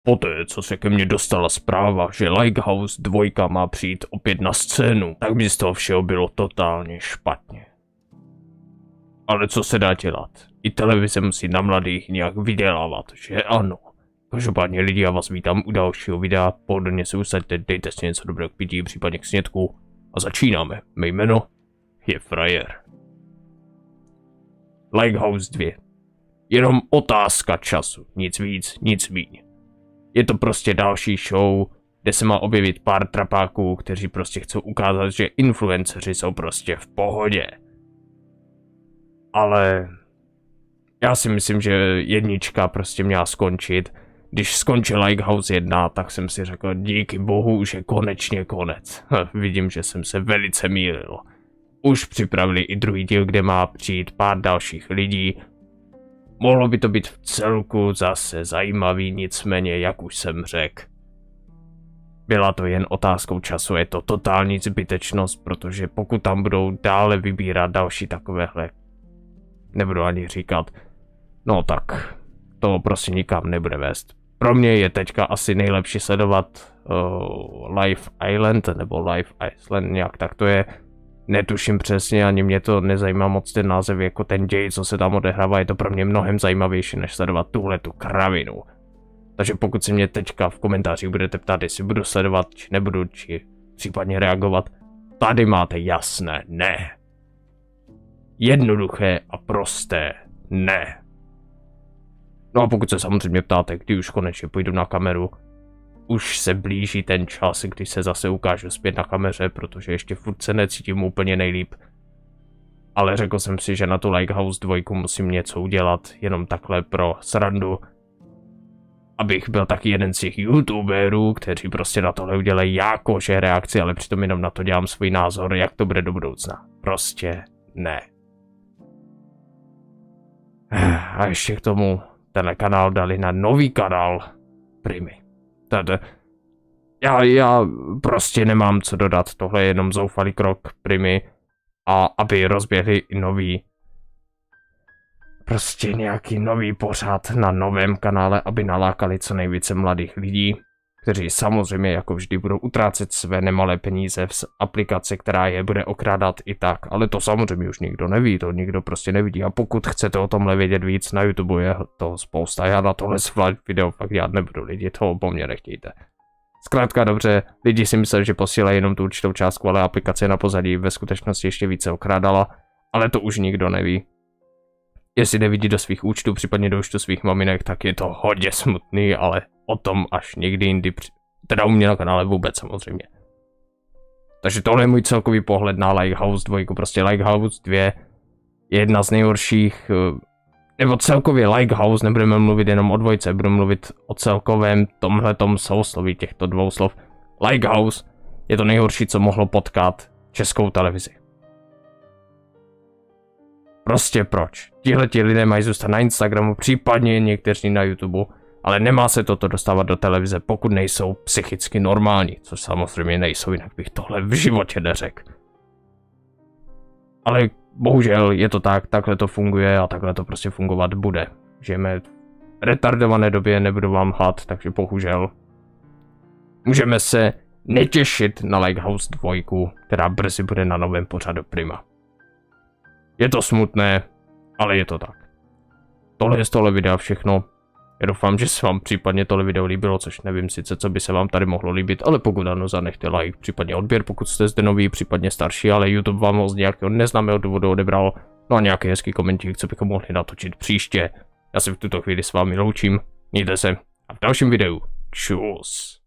Poté, co se ke mně dostala zpráva, že Lighthouse 2 má přijít opět na scénu, tak mi z toho všeho bylo totálně špatně. Ale co se dá dělat? I televize musí na mladých nějak vydělávat, že ano. Každopádně lidi, já vás vítám u dalšího videa, pohodlně se usaďte, dejte si něco dobrého k pití, případně k snědku a začínáme. Mé jméno je Frajer. Lighthouse 2. Jenom otázka času, nic víc, nic míň. Je to prostě další show, kde se má objevit pár trapáků, kteří prostě chcou ukázat, že influenceři jsou prostě v pohodě. Ale já si myslím, že jednička prostě měla skončit. Když skončil Lighthouse 1, tak jsem si řekl, díky bohu, už je konečně konec. Vidím, že jsem se velice mýlil. Už připravili i druhý díl, kde má přijít pár dalších lidí. Mohlo by to být v celku zase zajímavý, nicméně, jak už jsem řekl. Byla to jen otázkou času, je to totální zbytečnost, protože pokud tam budou dále vybírat další takovéhle, nebudu ani říkat, no tak to prostě nikam nebude vést. Pro mě je teďka asi nejlepší sledovat Live Island, nebo Live Island, nějak tak to je. Netuším přesně, ani mě to nezajímá moc ten název, jako ten děj, co se tam odehrává, je to pro mě mnohem zajímavější, než sledovat tuhletu kravinu. Takže pokud si mě teďka v komentářích budete ptát, jestli budu sledovat, či nebudu, či případně reagovat, tady máte jasné ne. Jednoduché a prosté ne. No a pokud se samozřejmě ptáte, kdy už konečně půjdu na kameru, už se blíží ten čas, kdy se zase ukážu zpět na kameře, protože ještě furt se necítím úplně nejlíp. Ale řekl jsem si, že na tu Lighthouse 2 musím něco udělat, jenom takhle pro srandu. Abych byl taky jeden z těch youtuberů, kteří prostě na tohle udělají jakože reakci, ale přitom jenom na to dělám svůj názor, jak to bude do budoucna. Prostě ne. A ještě k tomu tenhle kanál dali na nový kanál Primy. Já prostě nemám co dodat, tohle je jenom zoufalý krok Primy a aby rozběhli i nový, prostě nějaký nový pořad na novém kanále, aby nalákali co nejvíce mladých lidí, kteří samozřejmě jako vždy budou utrácet své nemalé peníze v aplikaci, která je bude okrádat i tak, ale to samozřejmě už nikdo neví, to nikdo prostě nevidí a pokud chcete o tomhle vědět víc, na YouTube je toho spousta, já na tohle video fakt dělat nebudu, lidi toho po mně nechtějte. Zkrátka dobře, lidi si mysleli, že posílají jenom tu určitou částku, ale aplikace na pozadí ve skutečnosti ještě více okrádala, ale to už nikdo neví. Jestli nevidí do svých účtů, případně do účtu svých maminek, tak je to hodně smutný, ale o tom až někdy jindy, teda u mě na kanále vůbec samozřejmě. Takže tohle je můj celkový pohled na Lighthouse 2, prostě Lighthouse 2 je jedna z nejhorších, nebo celkově Lighthouse, nebudeme mluvit jenom o dvojce, budeme mluvit o celkovém tomhletom sousloví těchto dvou slov. Lighthouse je to nejhorší, co mohlo potkat českou televizi. Prostě proč? Tihleti lidé mají zůstat na Instagramu, případně někteří na YouTube, ale nemá se toto dostávat do televize, pokud nejsou psychicky normální, což samozřejmě nejsou, jinak bych tohle v životě neřekl. Ale bohužel je to tak, takhle to funguje a takhle to prostě fungovat bude. Žijeme v retardované době, nebudu vám lhát, takže bohužel můžeme se netěšit na Lighthouse 2, která brzy bude na novém pořadu Prima. Je to smutné, ale je to tak. Tohle je z tohle videa všechno. Já doufám, že se vám případně tohle video líbilo, což nevím sice, co by se vám tady mohlo líbit, ale pokud ano, zanechte like, případně odběr, pokud jste zde nový, případně starší, ale YouTube vám ho z nějakého neznámého důvodu odebral. No a nějaký hezký komentík, co bychom mohli natočit příště. Já se v tuto chvíli s vámi loučím, mějte se a v dalším videu čus.